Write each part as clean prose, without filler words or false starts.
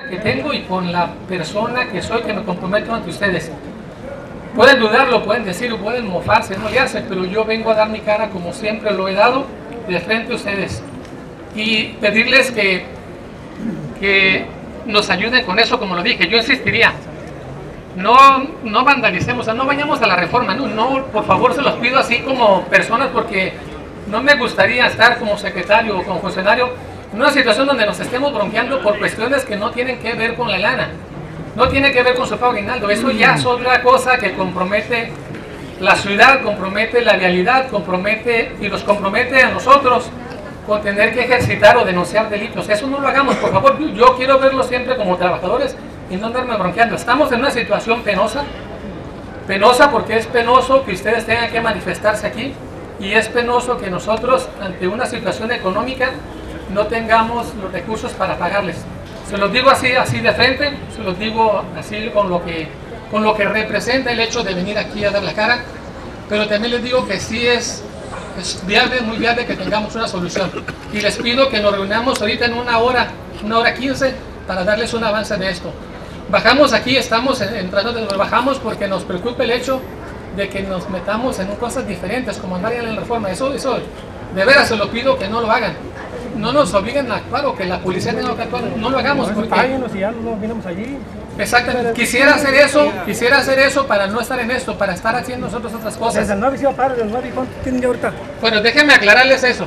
que tengo y con la persona que soy, que me comprometo ante ustedes. Pueden dudarlo, pueden decir, pueden mofarse, no le hace, pero yo vengo a dar mi cara como siempre lo he dado de frente a ustedes y pedirles que nos ayuden con eso, como lo dije. Yo insistiría, no vandalicemos, o sea, no vayamos a la reforma, no, por favor, se los pido así como personas, porque no me gustaría estar como secretario o como funcionario en una situación donde nos estemos bronqueando por cuestiones que no tienen que ver con la lana, no tiene que ver con su pago aguinaldo. Eso ya es otra cosa que compromete la ciudad, compromete la vialidad, y los compromete a nosotros con tener que ejercitar o denunciar delitos. Eso no lo hagamos, por favor. Yo quiero verlo siempre como trabajadores y no andarme bronqueando. Estamos en una situación penosa porque es penoso que ustedes tengan que manifestarse aquí, y es penoso que nosotros, ante una situación económica, no tengamos los recursos para pagarles. Se los digo así de frente, se los digo así con lo que representa el hecho de venir aquí a dar la cara, pero también les digo que sí es viable, muy viable, que tengamos una solución. Y les pido que nos reunamos ahorita en una hora 15, para darles un avance de esto. Bajamos aquí, estamos entrando, nos bajamos porque nos preocupa el hecho de que nos metamos en cosas diferentes, como andar en la reforma. Eso de veras se lo pido que no lo hagan. No nos obliguen a actuar, o que la policía tenga que actuar, no lo hagamos. Porque páguenos y ya no vinimos allí. Exactamente, quisiera hacer eso para no estar en esto, para estar haciendo nosotros otras cosas. Desde el 9 se iba a parar, desde el 9, ¿cuánto tienen ya ahorita? Bueno, déjenme aclararles eso.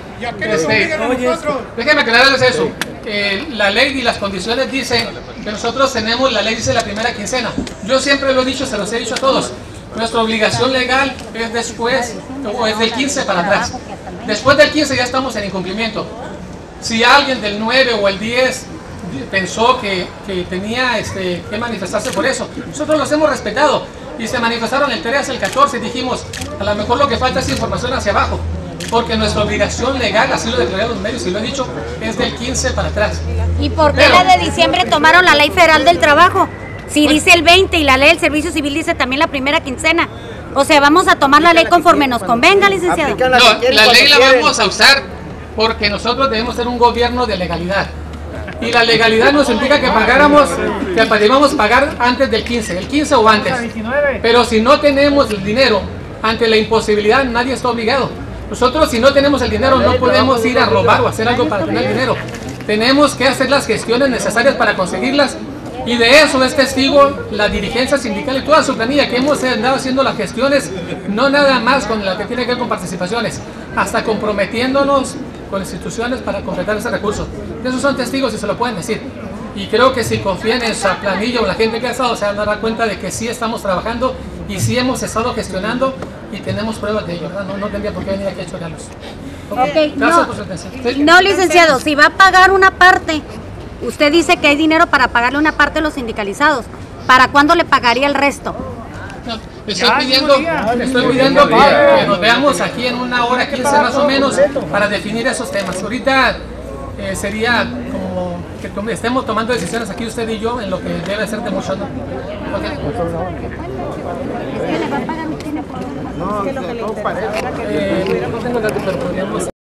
Déjenme aclararles eso. La ley y las condiciones dicen que nosotros tenemos, la ley dice la primera quincena. Yo siempre lo he dicho, se los he dicho a todos. Nuestra obligación legal es después, o es del 15 para atrás. Después del 15 ya estamos en incumplimiento. Si alguien del 9 o el 10 pensó que tenía que manifestarse por eso, nosotros los hemos respetado, y se manifestaron el 13, el 14, y dijimos, a lo mejor lo que falta es información hacia abajo, porque nuestra obligación legal, así lo declaré a los medios y lo he dicho, es del 15 para atrás. ¿Y por qué la de diciembre tomaron la ley federal del trabajo? Si dice el 20 y la ley del servicio civil dice también la primera quincena. O sea, vamos a tomar la ley conforme nos convenga, licenciado. No, la ley la vamos a usar porque nosotros debemos ser un gobierno de legalidad. Y la legalidad nos implica que debamos pagar antes del 15, el 15 o antes. Pero si no tenemos el dinero, ante la imposibilidad, nadie está obligado. Nosotros, si no tenemos el dinero, no podemos ir a robar o hacer algo para tener dinero. Tenemos que hacer las gestiones necesarias para conseguirlas, y de eso es testigo la dirigencia sindical y toda su planilla, que hemos andado haciendo las gestiones, no nada más con la que tiene que ver con participaciones, hasta comprometiéndonos con instituciones para completar ese recurso. Esos son testigos y se lo pueden decir. Y creo que si confían en esa planilla o la gente que ha estado, se van a dar cuenta de que sí estamos trabajando y sí hemos estado gestionando y tenemos pruebas de ello, ¿verdad? No tendría por qué venir aquí a chocarlos. Okay, gracias por su atención. No, licenciado, si va a pagar una parte, usted dice que hay dinero para pagarle una parte a los sindicalizados. ¿Para cuándo le pagaría el resto? No, estoy pidiendo que nos veamos aquí en una hora 15 más o menos para definir esos temas. Ahorita sería como que estemos tomando decisiones aquí usted y yo en lo que debe ser de mucho. ¿No? No tengo datos, pero podríamos